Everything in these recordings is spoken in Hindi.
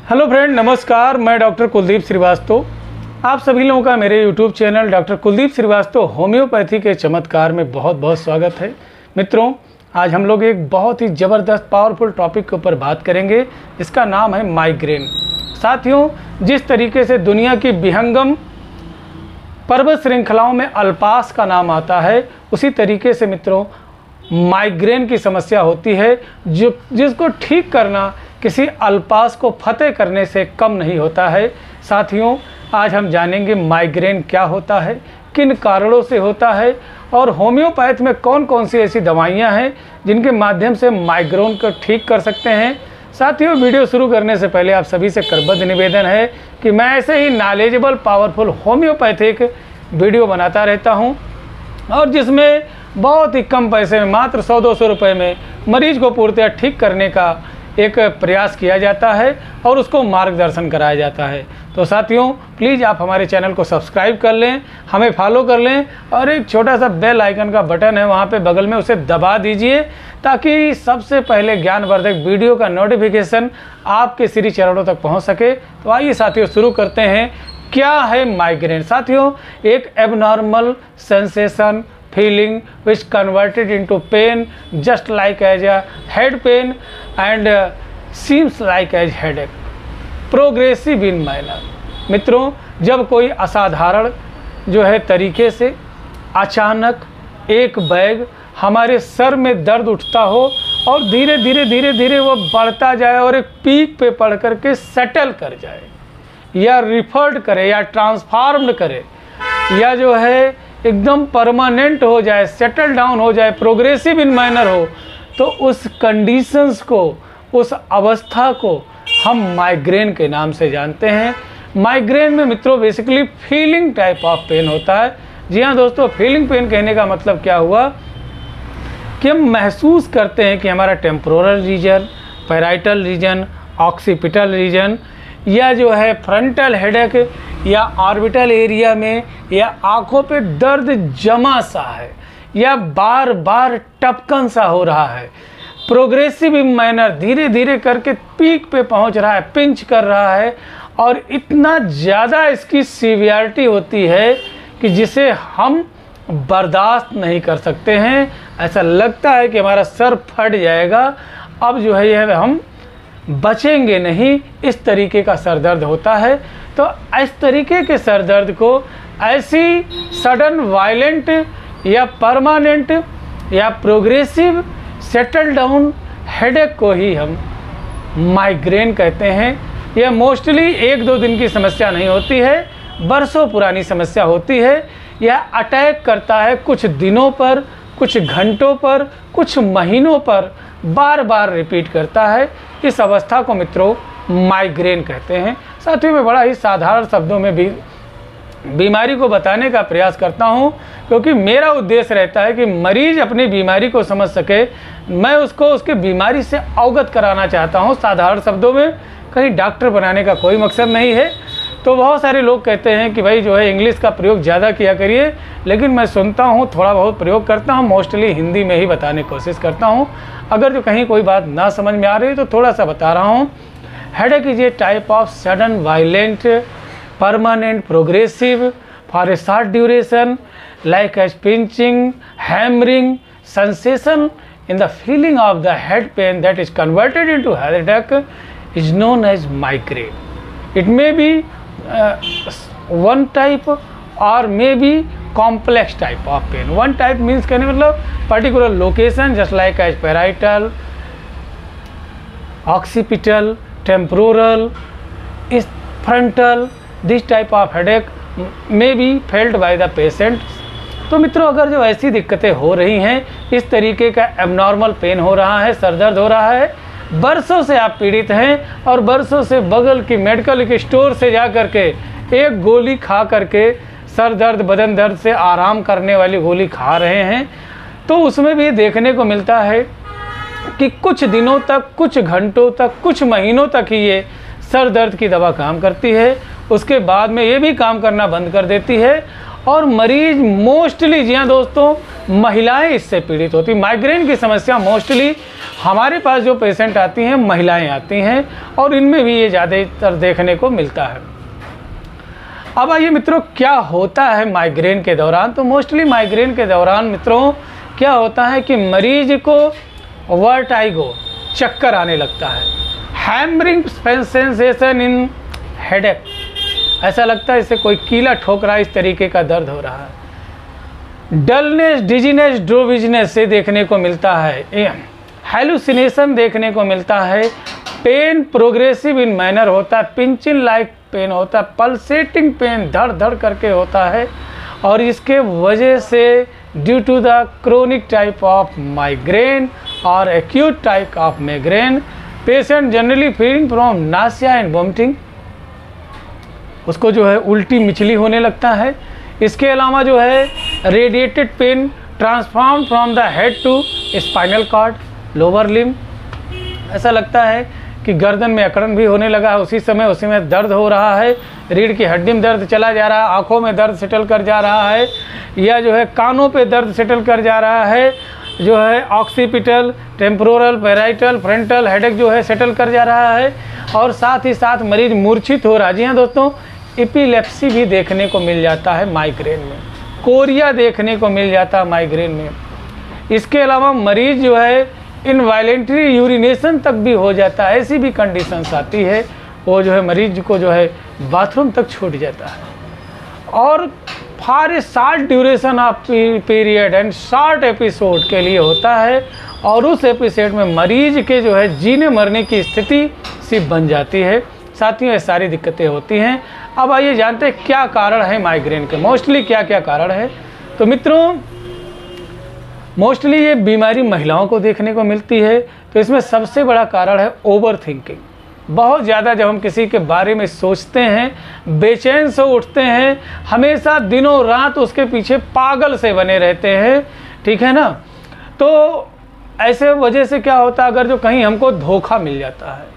हेलो फ्रेंड, नमस्कार। मैं डॉक्टर कुलदीप श्रीवास्तव। आप सभी लोगों का मेरे YouTube channel doctor Kuldeep Srivastava homeopathy के चमत्कार में बहुत बहुत स्वागत है। मित्रों, आज हम लोग एक बहुत ही ज़बरदस्त पावरफुल टॉपिक के ऊपर बात करेंगे। इसका नाम है माइग्रेन। साथियों, जिस तरीके से दुनिया की विहंगम पर्वत श्रृंखलाओं में अल्पास का नाम आता है, उसी तरीके से मित्रों माइग्रेन की समस्या होती है, जिसको ठीक करना किसी अल्पास को फतेह करने से कम नहीं होता है। साथियों, आज हम जानेंगे माइग्रेन क्या होता है, किन कारणों से होता है और होम्योपैथ में कौन कौन सी ऐसी दवाइयां हैं जिनके माध्यम से माइग्रेन को ठीक कर सकते हैं। साथियों, वीडियो शुरू करने से पहले आप सभी से करबद्ध निवेदन है कि मैं ऐसे ही नॉलेजेबल पावरफुल होम्योपैथिक वीडियो बनाता रहता हूं और जिसमें बहुत ही कम पैसे में, मात्र 100-200 रुपये में मरीज को पूर्णतः ठीक करने का एक प्रयास किया जाता है और उसको मार्गदर्शन कराया जाता है। तो साथियों, प्लीज़ आप हमारे चैनल को सब्सक्राइब कर लें, हमें फॉलो कर लें और एक छोटा सा बेल आइकन का बटन है वहाँ पे बगल में, उसे दबा दीजिए ताकि सबसे पहले ज्ञानवर्धक वीडियो का नोटिफिकेशन आपके श्री चरणों तक पहुँच सके। तो आइए साथियों, शुरू करते हैं। क्या है माइग्रेन? साथियों, एक abnormal sensation feeling which converted into pain just like as a head pain and seems like as headache, progressive in manner। मित्रों, जब कोई असाधारण जो है तरीके से अचानक एक बैग हमारे सर में दर्द उठता हो और धीरे धीरे वो बढ़ता जाए और एक पीक पे पड़ करके सेटल कर जाए या रिफर्ड करे या ट्रांसफॉर्म्ड करे या जो है एकदम परमानेंट हो जाए, सेटल डाउन हो जाए, प्रोग्रेसिव इन मैनर हो, तो उस कंडीशंस को, उस अवस्था को हम माइग्रेन के नाम से जानते हैं। माइग्रेन में मित्रों basically feeling type of pain होता है। जी हाँ दोस्तों, फीलिंग पेन कहने का मतलब क्या हुआ कि हम महसूस करते हैं कि हमारा temporal region, parietal region, occipital region या जो है फ्रंटल हेडेक या ऑर्बिटल एरिया में या आँखों पे दर्द जमा सा है या बार बार टपकन सा हो रहा है, प्रोग्रेसिव इन मैनर धीरे धीरे करके पीक पे पहुंच रहा है, पिंच कर रहा है और इतना ज़्यादा इसकी सीवियरिटी होती है कि जिसे हम बर्दाश्त नहीं कर सकते हैं। ऐसा लगता है कि हमारा सर फट जाएगा, अब जो है यह हम बचेंगे नहीं, इस तरीके का सर दर्द होता है। तो इस तरीके के सर दर्द को, ऐसी सडन वायलेंट या परमानेंट या प्रोग्रेसिव सेटल डाउन हेडेक को ही हम माइग्रेन कहते हैं। यह मोस्टली 1-2 दिन की समस्या नहीं होती है, बरसों पुरानी समस्या होती है। यह अटैक करता है कुछ दिनों पर, कुछ घंटों पर, कुछ महीनों पर, बार बार रिपीट करता है। इस अवस्था को मित्रों माइग्रेन कहते हैं। साथियों, मैं बड़ा ही साधारण शब्दों में भी बीमारी को बताने का प्रयास करता हूं, क्योंकि मेरा उद्देश्य रहता है कि मरीज अपनी बीमारी को समझ सके। मैं उसको उसके बीमारी से अवगत कराना चाहता हूं साधारण शब्दों में, कहीं डॉक्टर बनाने का कोई मकसद नहीं है। तो बहुत सारे लोग कहते हैं कि भाई जो है इंग्लिश का प्रयोग ज़्यादा किया करिए, लेकिन मैं सुनता हूँ, थोड़ा बहुत प्रयोग करता हूँ, मोस्टली हिंदी में ही बताने की कोशिश करता हूँ। अगर जो कहीं कोई बात ना समझ में आ रही है तो थोड़ा सा बता रहा हूँ। Headache is a type of sudden violent permanent progressive for a short duration like as pinching, hammering sensation in the feeling of the head pain that is converted into headache is known as migraine. It may be one type or maybe complex type of pain. One type means कहने मतलब particular location just like as parietal, occipital, temporal, is frontal. This type of headache may be felt by the patient. तो मित्रों, अगर जो ऐसी दिक्कतें हो रही हैं, इस तरीके का एबनॉर्मल पेन हो रहा है, सर दर्द हो रहा है, बरसों से आप पीड़ित हैं और बरसों से बगल की मेडिकल के स्टोर से जा कर के एक गोली खा करके सर दर्द, बदन दर्द से आराम करने वाली गोली खा रहे हैं, तो उसमें भी देखने को मिलता है कि कुछ दिनों तक, कुछ घंटों तक, कुछ महीनों तक ही ये सर दर्द की दवा काम करती है। उसके बाद में ये भी काम करना बंद कर देती है और मरीज मोस्टली, जी हाँ दोस्तों, महिलाएं इससे पीड़ित होती। माइग्रेन की समस्या मोस्टली हमारे पास जो पेशेंट आती हैं महिलाएं आती हैं और इनमें भी ये ज़्यादातर देखने को मिलता है। अब आइए मित्रों, क्या होता है माइग्रेन के दौरान। तो मोस्टली माइग्रेन के दौरान मित्रों क्या होता है कि मरीज को वर्टाइगो, चक्कर आने लगता है, हैमरिंग सेंसेशन इन हेडेक, ऐसा लगता है जैसे कोई कीला ठोक रहा है, इस तरीके का दर्द हो रहा है। डलनेस, डिजीनेस, ड्रोविजनेस से देखने को मिलता है। हेलुसिनेशन देखने को मिलता है। पेन प्रोग्रेसिव इन मैनर होता है, पिंचिंग लाइक पेन होता है, पल्सेटिंग पेन धड़ धड़ करके होता है। और इसके वजह से due to the chronic type of migraine और acute type of migraine, patient generally feeling from nausea and vomiting, उसको जो है उल्टी मिचली होने लगता है। इसके अलावा जो है radiated pain transform from the head to spinal cord, lower limb, ऐसा लगता है कि गर्दन में अकड़न भी होने लगा है उसी समय, उसी में दर्द हो रहा है, रीढ़ की हड्डी में दर्द चला जा रहा है, आँखों में दर्द सेटल कर जा रहा है, या जो है कानों पे दर्द सेटल कर जा रहा है, जो है occipital, temporal, parietal, frontal headache जो है सेटल कर जा रहा है। और साथ ही साथ मरीज मूर्छित हो रहा है। जी हाँ दोस्तों, एपिलेप्सी भी देखने को मिल जाता है माइग्रेन में, कोरिया देखने को मिल जाता है माइग्रेन में। इसके अलावा मरीज जो है इनवायलेंटरी यूरिनेशन तक भी हो जाता है, ऐसी भी कंडीशंस आती है, वो जो है मरीज को जो है बाथरूम तक छूट जाता है। और for a short duration of period and short episode के लिए होता है, और उस एपिसोड में मरीज के जो है जीने मरने की स्थिति सी बन जाती है। साथियों, ये सारी दिक्कतें होती हैं। अब आइए जानते हैं क्या कारण है माइग्रेन के, मोस्टली क्या क्या कारण है। तो मित्रों, मोस्टली ये बीमारी महिलाओं को देखने को मिलती है। तो इसमें सबसे बड़ा कारण है ओवर थिंकिंग। बहुत ज़्यादा जब हम किसी के बारे में सोचते हैं, बेचैन से उठते हैं, हमेशा दिनों रात उसके पीछे पागल से बने रहते हैं, ठीक है ना। तो ऐसे वजह से क्या होता है, अगर जो कहीं हमको धोखा मिल जाता है,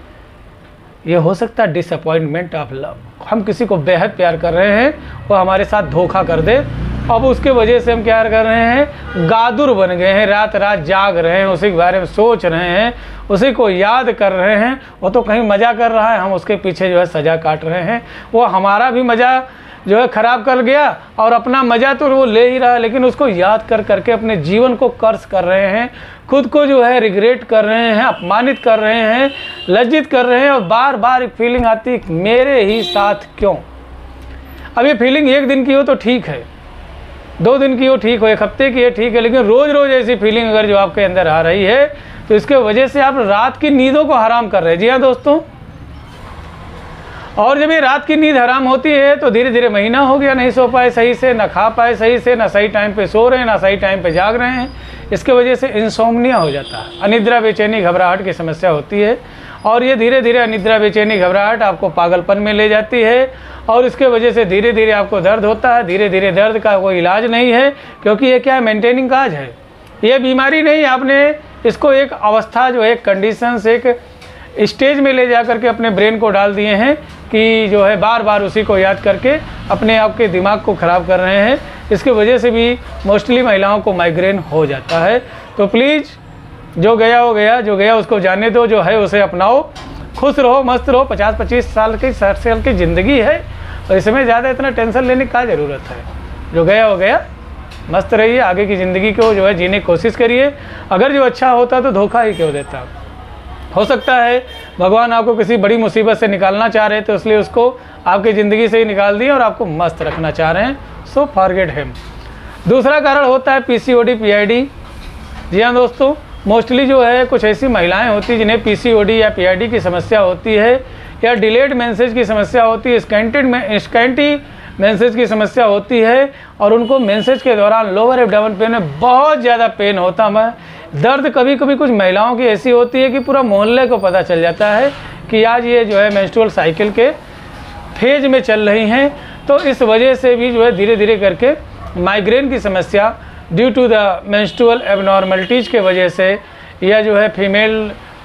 ये हो सकता है डिसअपॉइंटमेंट ऑफ लव, हम किसी को बेहद प्यार कर रहे हैं, वो हमारे साथ धोखा कर दे, अब उसके वजह से हम क्या कर रहे हैं, गादुर बन गए हैं, रात रात जाग रहे हैं, उसी के बारे में सोच रहे हैं, उसी को याद कर रहे हैं। वो तो कहीं मज़ा कर रहा है, हम उसके पीछे जो है सज़ा काट रहे हैं। वो हमारा भी मज़ा जो है ख़राब कर गया और अपना मज़ा तो वो ले ही रहा है, लेकिन उसको याद कर करके अपने जीवन को कर्ज कर रहे हैं, खुद को जो है रिग्रेट कर रहे हैं, अपमानित कर रहे हैं, लज्जित कर रहे हैं। और बार बार एक फीलिंग आती है, मेरे ही साथ क्यों। अब ये फीलिंग एक दिन की हो तो ठीक है, 2 दिन की हो ठीक हो, 1 हफ्ते की है ठीक है, लेकिन रोज़ रोज़ ऐसी फीलिंग अगर जो आपके अंदर आ रही है तो इसके वजह से आप रात की नींदों को हराम कर रहे हैं। जी हाँ दोस्तों, और जब ये रात की नींद हराम होती है तो धीरे धीरे महीना हो गया, नहीं सो पाए सही से, ना खा पाए सही से, ना सही टाइम पे सो रहे हैं, ना सही टाइम पे जाग रहे हैं। इसके वजह से इंसोम्निया हो जाता है, अनिद्रा, बेचैनी, घबराहट की समस्या होती है। और ये धीरे धीरे अनिद्रा, बेचैनी, घबराहट आपको पागलपन में ले जाती है, और इसके वजह से धीरे धीरे आपको दर्द होता है। धीरे धीरे दर्द का कोई इलाज नहीं है, क्योंकि ये क्या है, मेंटेनिंग काज है, ये बीमारी नहीं। आपने इसको एक अवस्था जो है, कंडीशन से एक स्टेज में ले जा करके अपने ब्रेन को डाल दिए हैं कि जो है बार बार उसी को याद करके अपने आप के दिमाग को ख़राब कर रहे हैं। इसकी वजह से भी मोस्टली महिलाओं को माइग्रेन हो जाता है। तो प्लीज़, जो गया हो गया, जो गया उसको जाने दो, जो है उसे अपनाओ, खुश रहो, मस्त रहो। 50-25 साल की, 60 साल की ज़िंदगी है, तो इसमें ज़्यादा इतना टेंशन लेने की क्या ज़रूरत है। जो गया हो गया, मस्त रहिए, आगे की ज़िंदगी को जो है जीने की कोशिश करिए। अगर जो अच्छा होता तो धोखा ही क्यों देता। हो सकता है भगवान आपको किसी बड़ी मुसीबत से निकालना चाह रहे थे, इसलिए उसको आपकी ज़िंदगी से ही निकाल दिया और आपको मस्त रखना चाह रहे हैं। So forget him. दूसरा कारण होता है पीसीओडी, पीआईडी। जी हाँ दोस्तों, मोस्टली जो है कुछ ऐसी महिलाएं होती हैं जिन्हें पीसीओडी या पीआईडी की समस्या होती है, या डिलेड मेंसेज की समस्या होती है, स्कैंटी मेंसेज की समस्या होती है, और उनको मेंसेज के दौरान लोअर एब्डोमेन पेन में बहुत ज़्यादा पेन होता है। दर्द कभी कभी कुछ महिलाओं की ऐसी होती है कि पूरा मोहल्ले को पता चल जाता है कि आज ये जो है मेंस्ट्रुअल साइकिल के फेज में चल रही हैं। तो इस वजह से भी जो है धीरे धीरे करके माइग्रेन की समस्या due to the menstrual abnormalities के वजह से, या जो है फीमेल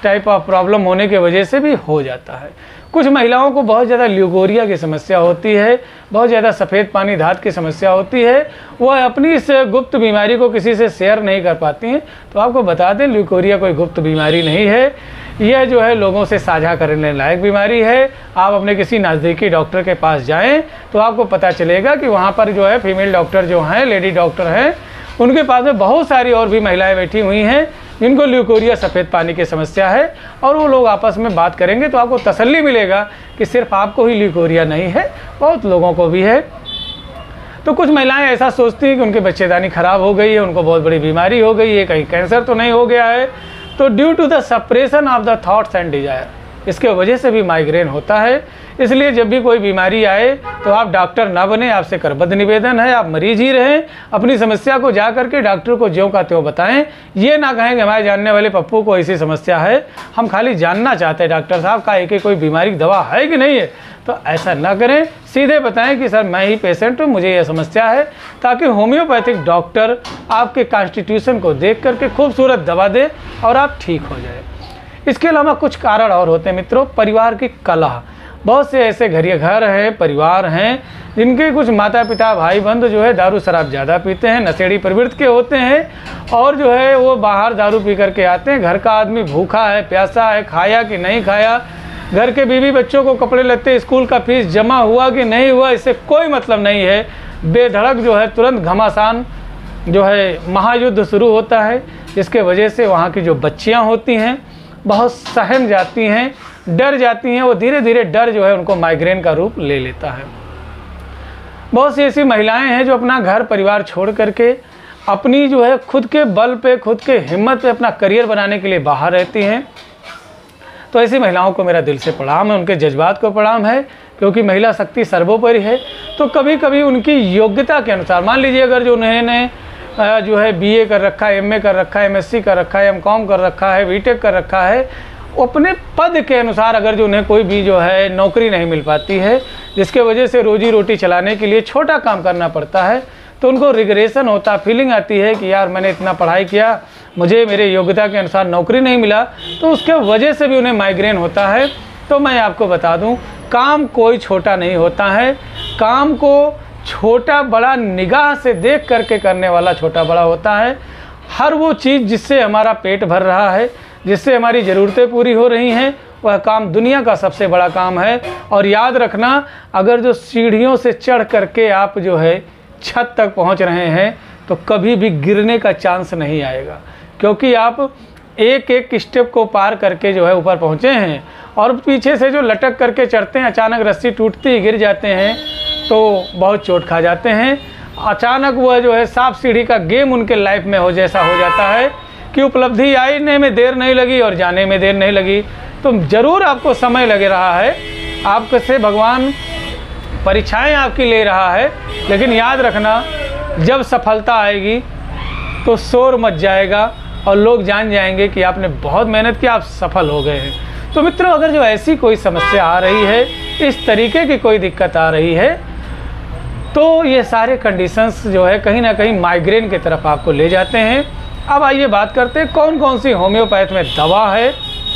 टाइप ऑफ प्रॉब्लम होने की वजह से भी हो जाता है। कुछ महिलाओं को बहुत ज़्यादा ल्यूकोरिया की समस्या होती है, बहुत ज़्यादा सफ़ेद पानी धात की समस्या होती है, वह अपनी इस गुप्त बीमारी को किसी से शेयर नहीं कर पाती हैं। तो आपको बता दें, ल्यूकोरिया कोई गुप्त बीमारी नहीं है, यह जो है लोगों से साझा करने लायक बीमारी है। आप अपने किसी नज़दीकी डॉक्टर के पास जाएं तो आपको पता चलेगा कि वहाँ पर जो है फीमेल डॉक्टर जो हैं, लेडी डॉक्टर हैं, उनके पास में बहुत सारी और भी महिलाएं बैठी हुई हैं जिनको ल्यूकोरिया सफ़ेद पानी की समस्या है, और वो लोग आपस में बात करेंगे तो आपको तसल्ली मिलेगा कि सिर्फ आपको ही ल्यूकोरिया नहीं है, बहुत लोगों को भी है। तो कुछ महिलाएं ऐसा सोचती हैं कि उनकी बच्चेदानी ख़राब हो गई है, उनको बहुत बड़ी बीमारी हो गई है, कहीं कैंसर तो नहीं हो गया है। तो due to the suppression of the thoughts and desire, इसके वजह से भी माइग्रेन होता है। इसलिए जब भी कोई बीमारी आए तो आप डॉक्टर ना बने, आपसे करबद्ध निवेदन है, आप मरीज ही रहें। अपनी समस्या को जा करके डॉक्टर को ज्यों का त्यों बताएं। ये ना कहें कि हमारे जानने वाले पप्पू को ऐसी समस्या है, हम खाली जानना चाहते हैं डॉक्टर साहब का एक कोई बीमारी दवा है कि नहीं है। तो ऐसा ना करें, सीधे बताएं कि सर मैं ही पेशेंट हूँ, मुझे यह समस्या है, ताकि होम्योपैथिक डॉक्टर आपके कॉन्स्टिट्यूशन को देख करके खूबसूरत दवा दे और आप ठीक हो जाए। इसके अलावा कुछ कारण और होते हैं मित्रों। परिवार की कलह, बहुत से ऐसे घर हैं, परिवार हैं जिनके कुछ माता पिता भाई बंधु जो है दारू शराब ज़्यादा पीते हैं, नशेड़ी प्रवृत्ति के होते हैं, और जो है वो बाहर दारू पी करके आते हैं। घर का आदमी भूखा है, प्यासा है, खाया कि नहीं खाया, घर के बीवी बच्चों को कपड़े लत्ते, स्कूल का फीस जमा हुआ कि नहीं हुआ, इससे कोई मतलब नहीं है। बेधड़क जो है तुरंत घमासान जो है महायुद्ध शुरू होता है, जिसके वजह से वहाँ की जो बच्चियाँ होती हैं बहुत सहम जाती हैं, डर जाती हैं। वो धीरे धीरे डर जो है उनको माइग्रेन का रूप ले लेता है। बहुत सी ऐसी महिलाएं हैं जो अपना घर परिवार छोड़ करके अपनी जो है खुद के बल पे, खुद के हिम्मत पे अपना करियर बनाने के लिए बाहर रहती हैं। तो ऐसी महिलाओं को मेरा दिल से प्रणाम है, उनके जज्बात को प्रणाम है, क्योंकि महिला शक्ति सर्वोपरि है। तो कभी कभी उनकी योग्यता के अनुसार, मान लीजिए अगर जो उन्होंने जो है बीए कर रखा है, एमए कर रखा है, एमएससी कर रखा है, एमकॉम कर रखा है, बीटेक कर रखा है, अपने पद के अनुसार अगर जो उन्हें कोई भी जो है नौकरी नहीं मिल पाती है, जिसके वजह से रोजी रोटी चलाने के लिए छोटा काम करना पड़ता है, तो उनको रिग्रेशन होता, फीलिंग आती है कि यार मैंने इतना पढ़ाई किया, मुझे मेरे योग्यता के अनुसार नौकरी नहीं मिला, तो उसके वजह से भी उन्हें माइग्रेन होता है। तो मैं आपको बता दूं, काम कोई छोटा नहीं होता है। काम को छोटा बड़ा निगाह से देख करके करने वाला छोटा बड़ा होता है। हर वो चीज़ जिससे हमारा पेट भर रहा है, जिससे हमारी ज़रूरतें पूरी हो रही हैं, वह काम दुनिया का सबसे बड़ा काम है। और याद रखना, अगर जो सीढ़ियों से चढ़ करके आप जो है छत तक पहुंच रहे हैं तो कभी भी गिरने का चांस नहीं आएगा, क्योंकि आप एक एक स्टेप को पार करके जो है ऊपर पहुंचे हैं। और पीछे से जो लटक करके चढ़ते हैं, अचानक रस्सी टूटती ही गिर जाते हैं तो बहुत चोट खा जाते हैं। अचानक वह जो है सांप सीढ़ी का गेम उनके लाइफ में हो जैसा हो जाता है कि उपलब्धि आने में देर नहीं लगी और जाने में देर नहीं लगी। तो ज़रूर आपको समय लग रहा है, आपसे भगवान परीक्षाएं आपकी ले रहा है, लेकिन याद रखना जब सफलता आएगी तो शोर मच जाएगा और लोग जान जाएंगे कि आपने बहुत मेहनत की, आप सफल हो गए हैं। तो मित्रों, अगर जो ऐसी कोई समस्या आ रही है, इस तरीके की कोई दिक्कत आ रही है, तो ये सारे कंडीशंस जो है कहीं ना कहीं माइग्रेन की तरफ आपको ले जाते हैं। अब आइए बात करते हैं कौन कौन सी होम्योपैथ में दवा है।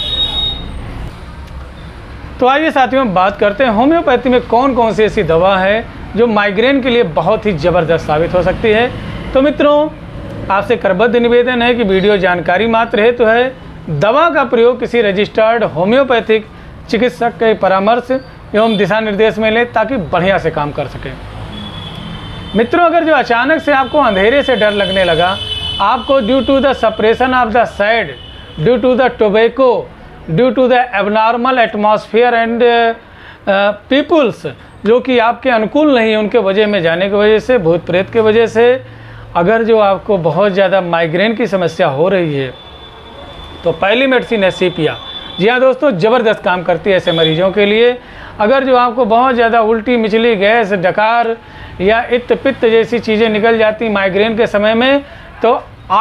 तो आइए साथियों बात करते हैं होम्योपैथी में कौन कौन सी ऐसी दवा है जो माइग्रेन के लिए बहुत ही ज़बरदस्त साबित हो सकती है। तो मित्रों, आपसे करबद्ध निवेदन है कि वीडियो जानकारी मात्र हेतु है। दवा का प्रयोग किसी रजिस्टर्ड होम्योपैथिक चिकित्सक के परामर्श एवं दिशा निर्देश में लें ताकि बढ़िया से काम कर सकें। मित्रों, अगर जो अचानक से आपको अंधेरे से डर लगने लगा, आपको due to the suppression of the sad, due to the tobacco, due to the abnormal atmosphere and peoples जो कि आपके अनुकूल नहीं है, उनके वजह में जाने की वजह से, भूत प्रेत के वजह से, अगर जो आपको बहुत ज़्यादा माइग्रेन की समस्या हो रही है तो पहली मेडिसिन है सीपिया। जी हाँ दोस्तों, ज़बरदस्त काम करती है ऐसे मरीजों के लिए। अगर जो आपको बहुत ज़्यादा उल्टी मिचली, गैस, डकार या इत्त पित्त जैसी चीज़ें निकल जाती माइग्रेन के समय में, तो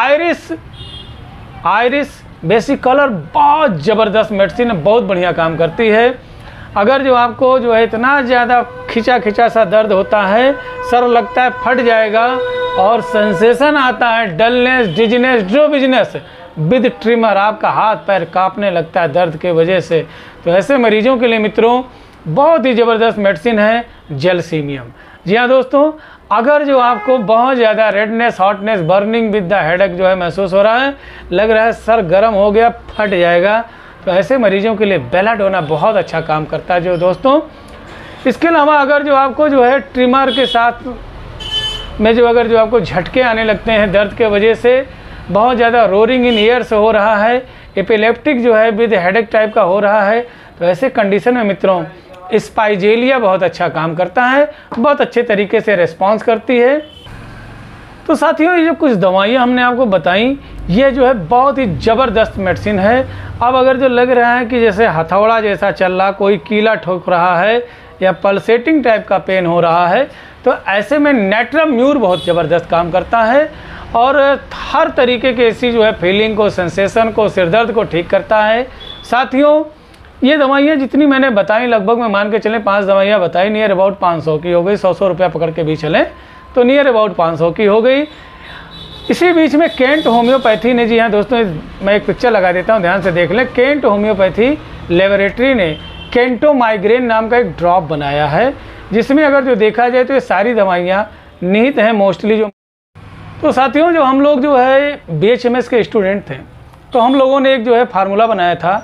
आयरिस बेसिक कलर बहुत ज़बरदस्त मेडिसिन है, बहुत बढ़िया काम करती है। अगर जो आपको जो है इतना ज़्यादा खिंचा सा दर्द होता है, सर लगता है फट जाएगा और सेंसेशन आता है, dullness, dizziness, drowsiness, with tremor. आपका हाथ पैर कांपने लगता है दर्द के वजह से, तो ऐसे मरीजों के लिए मित्रों बहुत ही ज़बरदस्त मेडिसिन है जेलसीमियम। जी हाँ दोस्तों, अगर जो आपको बहुत ज़्यादा redness, hotness, burning with the headache जो है महसूस हो रहा है, लग रहा है सर गर्म हो गया, फट जाएगा, तो ऐसे मरीजों के लिए बेलाडोना बहुत अच्छा काम करता है जो दोस्तों। इसके अलावा अगर जो आपको जो है ट्रिमर के साथ में जो अगर जो आपको झटके आने लगते हैं दर्द के वजह से, बहुत ज़्यादा रोरिंग इन ईयर्स हो रहा है, एपिलेप्टिक जो है विद हेडेक टाइप का हो रहा है, तो ऐसे कंडीशन में मित्रों स्पाइजेलिया बहुत अच्छा काम करता है, बहुत अच्छे तरीके से रिस्पॉन्स करती है। तो साथियों, ये जो कुछ दवाइयाँ हमने आपको बताई, ये जो है बहुत ही ज़बरदस्त मेडिसिन है। अब अगर जो लग रहा है कि जैसे हथौड़ा जैसा चल रहा, कोई कीला ठोक रहा है या पल्सेटिंग टाइप का पेन हो रहा है, तो ऐसे में नेट्रम म्यूर बहुत ज़बरदस्त काम करता है और हर तरीके के ऐसी जो है फीलिंग को, सेंसेशन को, सिरदर्द को ठीक करता है। साथियों, ये दवाइयाँ जितनी मैंने बताई, लगभग मैं मान के चलें 5 दवाइयाँ बताई, नियर अबाउट 500 की हो गई, 100 रुपया पकड़ के भी चलें तो नियर अबाउट 500 की हो गई। इसी बीच में केंट होम्योपैथी ने, जी हाँ दोस्तों, मैं एक पिक्चर लगा देता हूँ, ध्यान से देख लें। केंट होम्योपैथी लेबोरेटरी ने केंटो माइग्रेन नाम का एक ड्रॉप बनाया है, जिसमें अगर जो देखा जाए तो ये सारी दवाइयाँ निहित हैं मोस्टली जो। तो साथियों, जो हम लोग जो है BHMS के स्टूडेंट थे, तो हम लोगों ने एक जो है फार्मूला बनाया था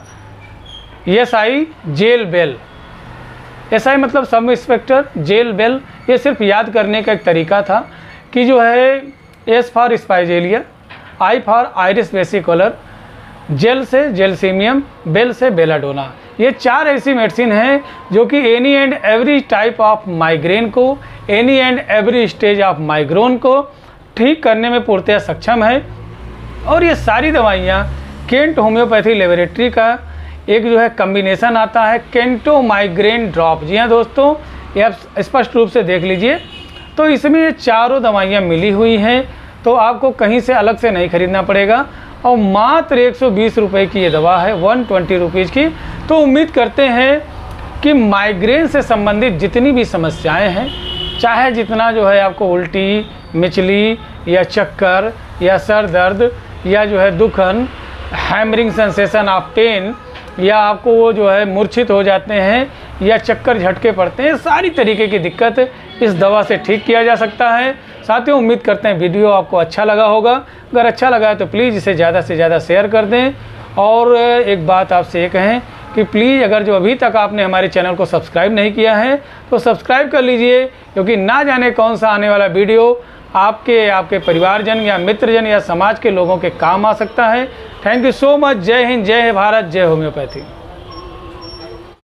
SI जेल बेल। SI मतलब सब इंस्पेक्टर, जेल बेल, ये सिर्फ याद करने का एक तरीका था कि जो है S for spigelia, I for iris vesicular, जेल से जेलसीमियम, बेल से बेलाडोना। ये 4 ऐसी मेडिसिन हैं जो कि any and every type of migraine को, any and every stage of migraine को ठीक करने में पूर्णतः सक्षम है। और ये सारी दवाइयाँ केंट होम्योपैथी लेबोरेटरी का एक जो है कम्बिनेशन आता है, केंटो माइग्रेन ड्रॉप। जी हाँ दोस्तों, ये आप स्पष्ट रूप से देख लीजिए। तो इसमें ये चारों दवाइयाँ मिली हुई हैं, तो आपको कहीं से अलग से नहीं खरीदना पड़ेगा और मात्र 120 रुपये की ये दवा है, 120 रुपीज़ की। तो उम्मीद करते हैं कि माइग्रेन से संबंधित जितनी भी समस्याएं हैं, चाहे जितना जो है आपको उल्टी, मिचली या चक्कर या सर दर्द या जो है दुखन, हैमरिंग सेंसेशन ऑफ पेन, या आपको वो जो है मूर्छित हो जाते हैं या चक्कर झटके पड़ते हैं, सारी तरीके की दिक्कत इस दवा से ठीक किया जा सकता है। साथियों, उम्मीद करते हैं वीडियो आपको अच्छा लगा होगा। अगर अच्छा लगा है तो प्लीज़ इसे ज़्यादा से ज़्यादा शेयर कर दें। और एक बात आपसे ये कहें कि प्लीज़ अगर जो अभी तक आपने हमारे चैनल को सब्सक्राइब नहीं किया है तो सब्सक्राइब कर लीजिए, क्योंकि ना जाने कौन सा आने वाला वीडियो आपके परिवारजन या मित्रजन या समाज के लोगों के काम आ सकता है। Thank you so much. जय हिंद, जय भारत, जय होम्योपैथी।